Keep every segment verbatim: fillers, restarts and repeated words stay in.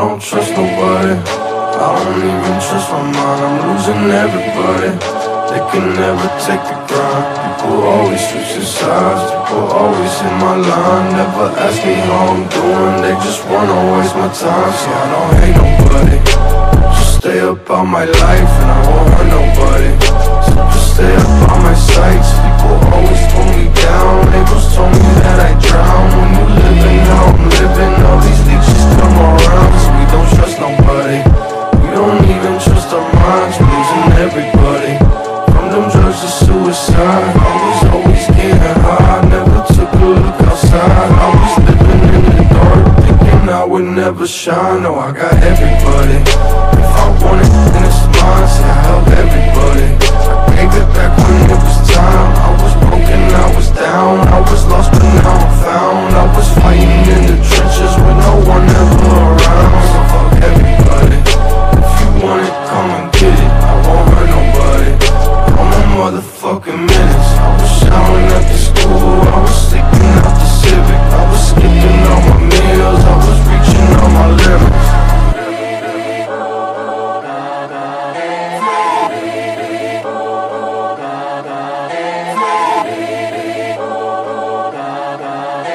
don't trust nobody. I don't even trust my mind, I'm losing everybody. They can never take the grind. People always switching sides, people always in my line. Never ask me how I'm doing, they just wanna waste my time. So I don't hate nobody, just stay up on my life and I won't hurt nobody. So just stay up on my sights. People always pull me down, labels told me that I drown. When you living how I'm living, all these leeches come around. So we don't trust nobody, we don't even trust our minds. We're losing everybody, from them drugs to suicide. I was always getting high, never took a look outside. I was living in the dark, thinking I would never shine. No, I got everybody, if I want it, then it's mine. See, I help everybody, I gave it back when it was time. I was broken, I was down, I was lost but now I'm found. I was fighting in the trenches with no one ever around. So fuck everybody, if you want it, come and get it. I won't hurt nobody, I'm a motherfucking menace. I was showering at the school, I was sleeping out the Civic. I was skipping all my meals, I was reaching all my limits.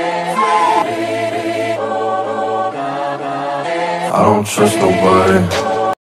I don't trust nobody.